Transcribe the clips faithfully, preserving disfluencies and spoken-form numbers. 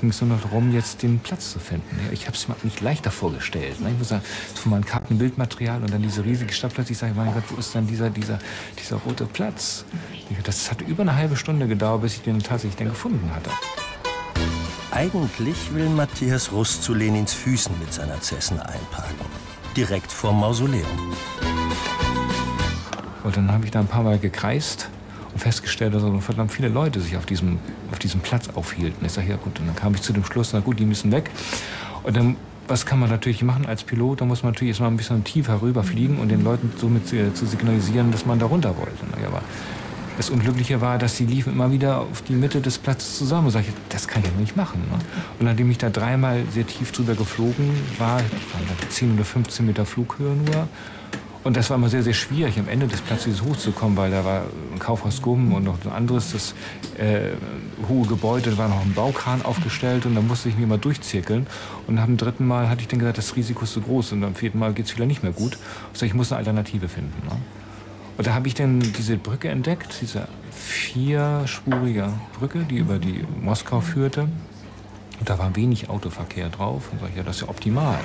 ging es nur noch darum, jetzt den Platz zu finden. Ich habe es mir nicht leichter vorgestellt. Ich muss sagen, von meinem Kartenbildmaterial und dann diese riesige Stadtplatz. Ich sage, mein Gott, wo ist dann dieser, dieser, dieser rote Platz? Das hat über eine halbe Stunde gedauert, bis ich den tatsächlich dann gefunden hatte. Eigentlich will Matthias Rust zu Lenins Füßen mit seiner Cessna einparken. Direkt vorm Mausoleum. Und dann habe ich da ein paar Mal gekreist und festgestellt, dass so verdammt viele Leute sich auf diesem, auf diesem Platz aufhielten. Ich sage, ja gut, und dann kam ich zu dem Schluss, na gut, die müssen weg. Und dann, was kann man natürlich machen als Pilot? Da muss man natürlich erstmal ein bisschen tiefer rüberfliegen und den Leuten somit zu, zu signalisieren, dass man da runter wollte. Na, aber das Unglückliche war, dass die liefen immer wieder auf die Mitte des Platzes zusammen. Und sag ich, das kann ich ja nicht machen. Ne? Und nachdem ich da dreimal sehr tief drüber geflogen war, waren da zehn oder fünfzehn Meter Flughöhe nur. Und das war immer sehr, sehr schwierig, am Ende des Platzes hochzukommen, weil da war ein Kaufhaus Gumm und noch ein anderes, das äh, hohe Gebäude, da war noch ein Baukran aufgestellt und da musste ich mich immer durchzirkeln. Und nach dem dritten Mal hatte ich dann gesagt, das Risiko ist so groß und am vierten Mal geht es wieder nicht mehr gut. Also ich muss eine Alternative finden. Ne? Und da habe ich dann diese Brücke entdeckt, diese vierspurige Brücke, die über die Moskau führte. Und da war wenig Autoverkehr drauf. Und sage ich, ja, das ist ja optimal.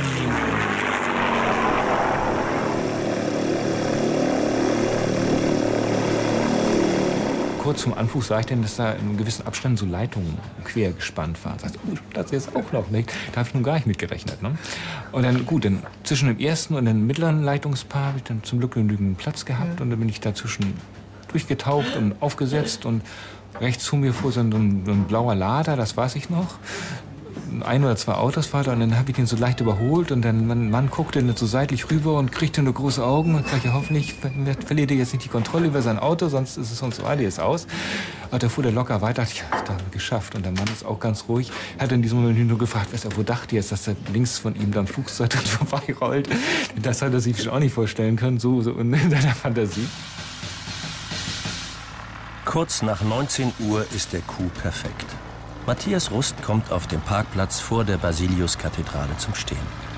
Kurz zum Anflug sah ich dann, dass da in gewissen Abständen so Leitungen quer gespannt waren. Da dachte ich, oh, das jetzt auch noch nicht. Da habe ich nun gar nicht mit gerechnet. Ne? Und dann, gut, dann zwischen dem ersten und dem mittleren Leitungspaar habe ich dann zum Glück genügend Platz gehabt. Und dann bin ich dazwischen durchgetaucht und aufgesetzt. Und rechts zu mir fuhr so ein, so ein blauer Lader, das weiß ich noch. Ein oder zwei Autos war da und dann habe ich den so leicht überholt und dann mein Mann guckte dann so seitlich rüber und kriegte nur große Augen und sagte, ja, hoffentlich verliert er jetzt nicht die Kontrolle über sein Auto, sonst ist es sonst beide jetzt aus. Aber da fuhr der locker weiter, dachte ich, ja, das haben wir geschafft. Und der Mann ist auch ganz ruhig, hat in diesem Moment nur gefragt, was er, wo dachte jetzt, dass da links von ihm dann Flugzeug vorbeirollt. Das hat er sich schon auch nicht vorstellen können, so, so in seiner Fantasie. Kurz nach neunzehn Uhr ist der Coup perfekt. Matthias Rust kommt auf dem Parkplatz vor der Basiliuskathedrale zum Stehen.